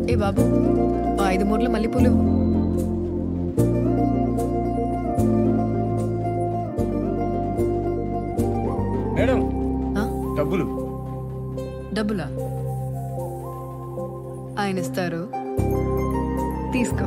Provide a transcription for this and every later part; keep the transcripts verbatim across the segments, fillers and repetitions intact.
ఏ బాబు, ఐదు మూర్ల మల్లెపూలు. మేడం డబ్బులు. డబ్బులా? ఆయన ఇస్తారు, తీసుకో.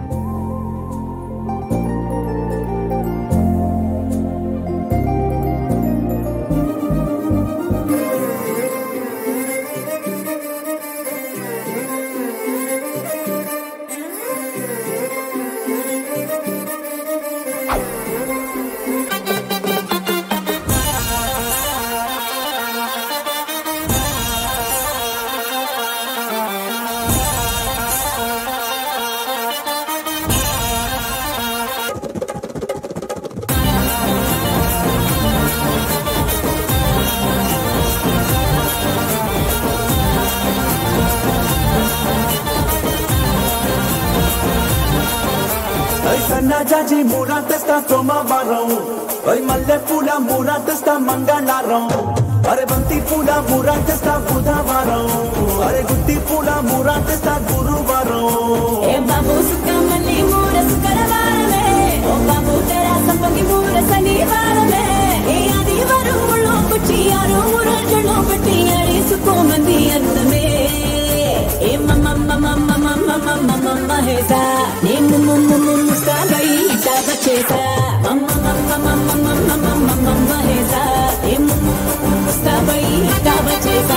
జాజి మూరా తెస్తా సోమవారం, మల్లె పూల మూరా తెస్తా మంగళవారం, అరే బంతి పూల మూరా తెస్తా బుధవారం, అరే గుత్తి పూల మూరా తెస్తా గురువారం. ఏ బాబు సుక్కమల్లి మూర శుక్రవారమే, ఓ బాబు తెరా సంపంగి మూర శనివారమే, ఏ ఆదివారం ముళ్ళో కుచ్చి ఆరు రోజుల్లో పెట్టి అడిసుకోమంది అందమే. ఏ మమ్మ మమ్మ మమ్మ మమ్మ మమ్మ మహేసా నీ ముమ్ము ముమ్ము ముస్తాబై ఇటాగ చేసా, మమ్మ మమ్మ మమ్మ మమ్మ మమ్మ మమ్మ మహేసా నీ ముమ్ము ముమ్ము ముస్తాబై ఇటాగ చేసా.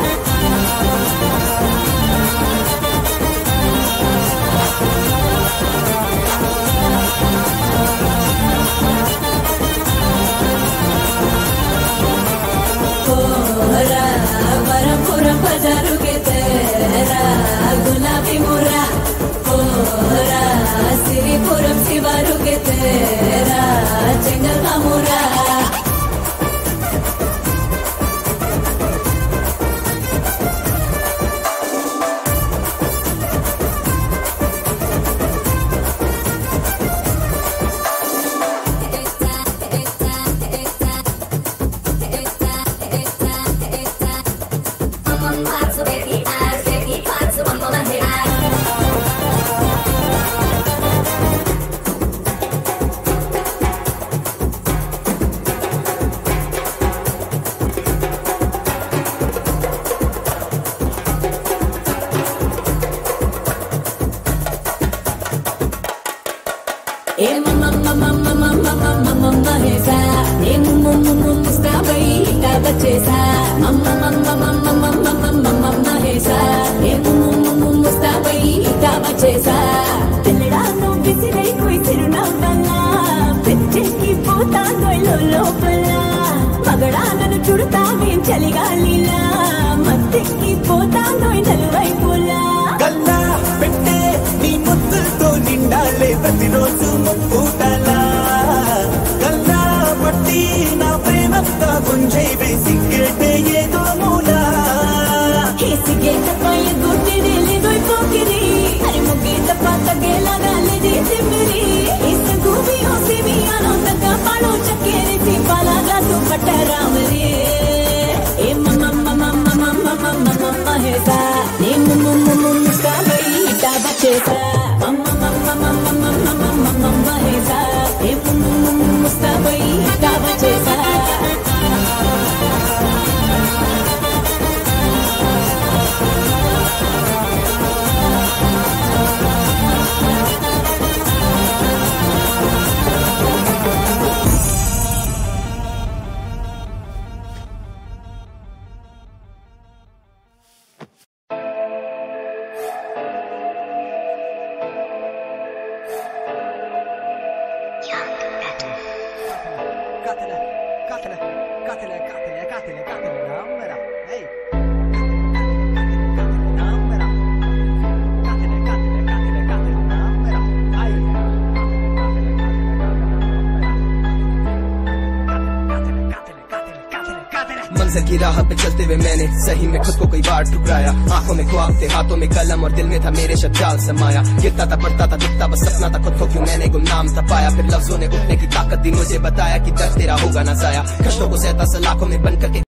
వరపురం బజారు కే తేరా గులాబీ ముర్రా, పోరా సిరిపురం శివారు కే తేరా చెంగల్ ముర్రా. ఏ మమ్మ మమ్మ మమ్మ మమ్మ మమ్మ మహేసా ఏ ముమ్ము ముమ్ము ముస్తాబై ఇటాగ చేసా, మమ్మ మమ్మ మమ్మ మమ్మ మమ్మ మమ్మ మహేసా ఏ ముమ్ము ముమ్ము ముస్తాబై ఇటాగ చేసా. పిల్లడాను విసిరై కుయిసిరునవ్వలా, పెంచెక్కి పోతాను లోపల, మగడాలను చుడతావేం చలిగాలిలా, మత్తెక్కి పోతాను నలువైపులా. గల్లా పెట్టే నీ ముద్దుతో నిండాలే ప్రతిరోజు ముక్కుటలా, గల్లా పట్టి నా ప్రేమంతా గుంజై వేసి గేటే ఏదో మూలా. సిగే తప్పయ గుట్టిడి లేదోయ్ పోకిరి, అరే ముగ్గే తప్ప తగ్గేలాగాలి దేశమిరి, ఇస్ గూబి ఓసిమి ఆనందక పాడో చక్కేరి సింపాలాగా దుపట్ట రామరి. ఏ మమ్మ మమ్మ మమ్మ మమ్మ మమ్మ మహేసా నీ ముమ్ము ముమ్ము ముస్తాబై ఇటాగ చేసా, మమ్మ మమ్మ మమ్మ మమ్మ మమ్మ మమ్మ మహేసా ఏ ముమ్ము ముమ్ము ముస్తాబై ఇటాగ చేసా. Katile, katile, katile, katile, katile, katile, namera, hey. Namera, katile, katile, katile, katile, namera, hey. Katile, katile, katile, katile. मंज़र की राह पे चलते हुए मैंने सही में खुद को कई बार ठुकराया, आंखों में ख्वाब थे, हाथों में कलम और दिल में था मेरे शब्द जाल समाया, गिरता था पड़ता था दिखता बस सपना था, खुद को क्यों मैंने गुमनाम था पाया, फिर लफ्जों ने उठने की ताकत दी मुझे, बताया कि दर्द तेरा होगा ना जाया, कष्टों को सहता सलाखों में बन करके